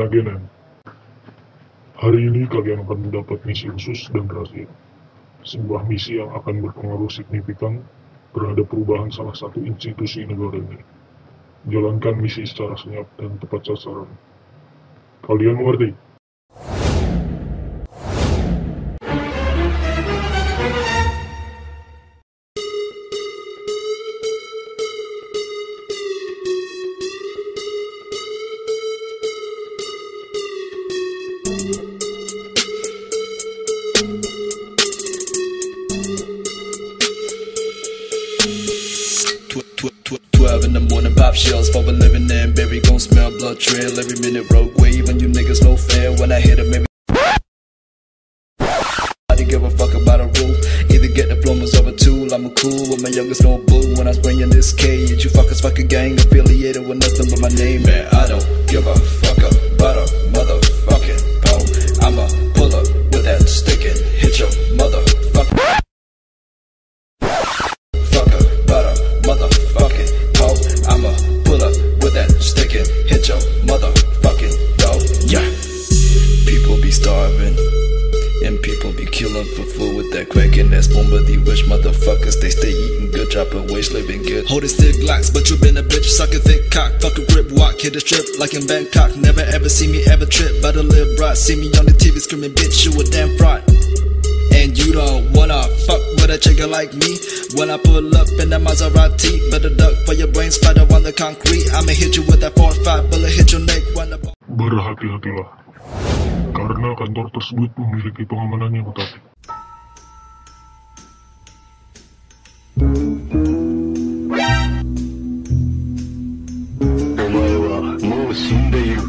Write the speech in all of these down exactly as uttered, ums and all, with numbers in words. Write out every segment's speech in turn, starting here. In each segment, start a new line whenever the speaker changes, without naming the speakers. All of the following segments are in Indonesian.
Genagenen. Hari ini kalian akan mendapat misi khusus dan rahasia. Sebuah misi yang akan berpengaruh signifikan terhadap perubahan salah satu institusi negara ini. Jalankan misi secara senyap dan tepat sasaran. Kalian mengerti?
twelve in the morning, pop shells for a living and berry gon' smell blood trail every minute. Rogue wave and you niggas no fair. When I hit it, maybe I don't give a fuck about a rule. Either get diplomas or a tool. I'm a cool with my youngest no boo. When I spring in this cage, you fuckers fuck a gang affiliated with nothing but my name. Man, I don't give a fuck about a motherfucking pole. I'ma pull up with that stick and hit your motherfucker. I'ma pull up with that stick and hit your motherfucking dog. Yeah. People be starving and people be killing for food with that crack and that spoon. But these rich motherfuckers, they stay eating good, dropping waste, living good. Holding stick glocks, but you been a bitch, sucking thick cock. Fuck a grip, walk, hit a strip like in Bangkok. Never ever see me ever trip, but I live bright. See me on the T V screaming, bitch, you a damn fraud. And you don't wanna fuck with a chicken like me. When I pull up in the Maserati, better duck for your brain splatter on the concrete. I'ma hit you with that four five bullet, hit your neck when the...
Berhati-hatilah, karena kantor tersebut memiliki pengamanan yang ketat.
Omae wa mou shindeiru.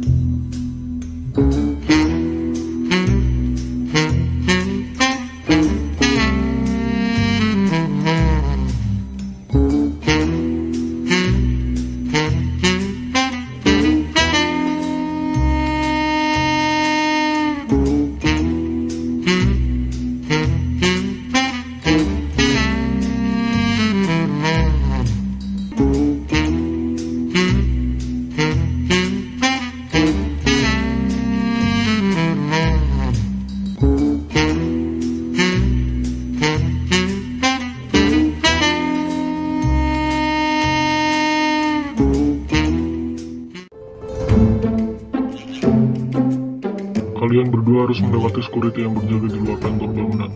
Kalian berdua harus mendekati security yang berjaga di luar kantor bangunan.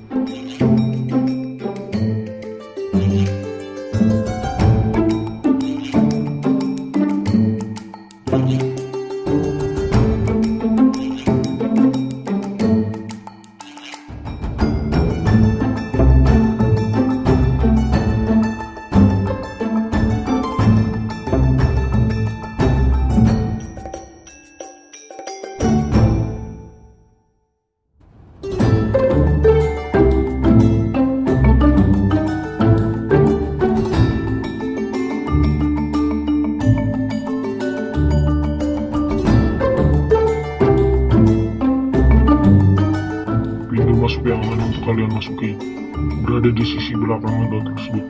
Masuk yang aman untuk kalian masuki berada di sisi belakang anda tersebut.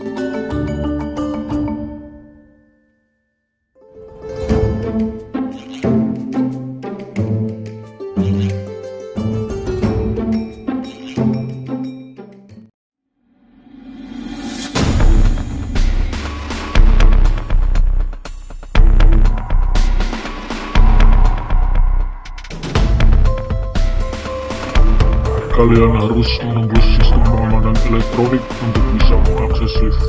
Kalian harus menembus sistem pengamanan elektronik untuk bisa mengakses lift.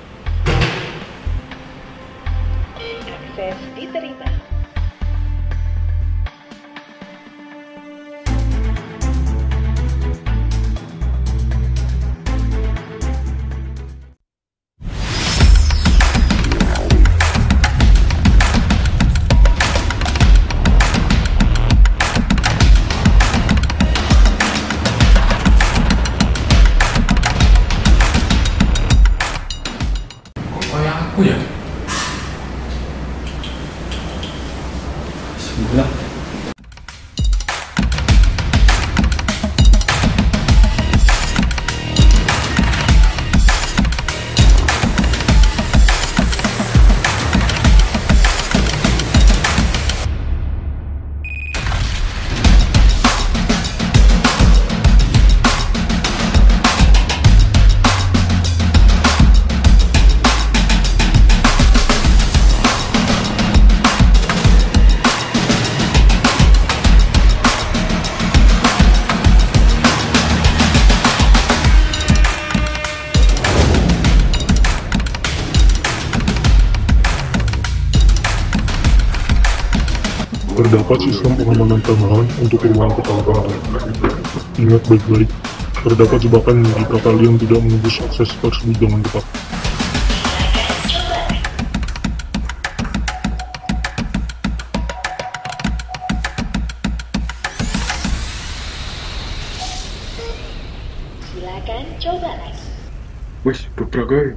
Akses diterima. Oh ya. Sebelah.
Terdapat sistem pengamanan tambahan untuk ruang kepala kantor. Ingat baik-baik, terdapat jebakan jika kalian tidak menembus akses tersebut dengan tepat.
Silakan coba lagi.
Wes, beberapa.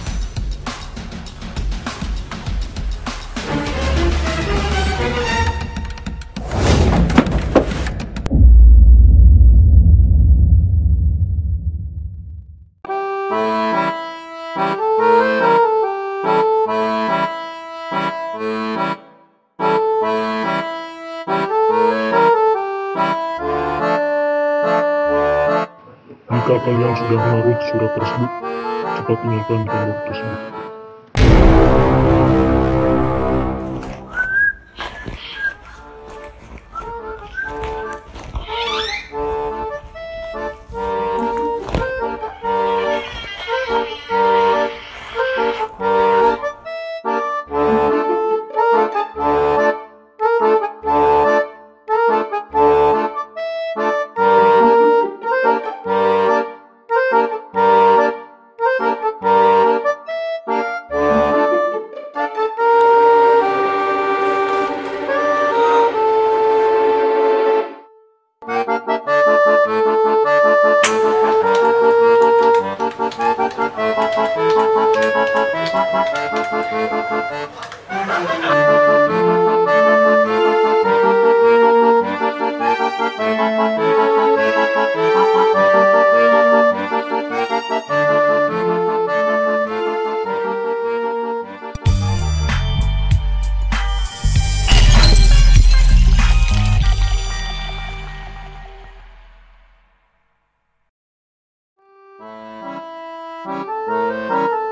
Jika kalian sudah menaruh surat tersebut, cepat tinggalkan kantor tersebut.
Thank you.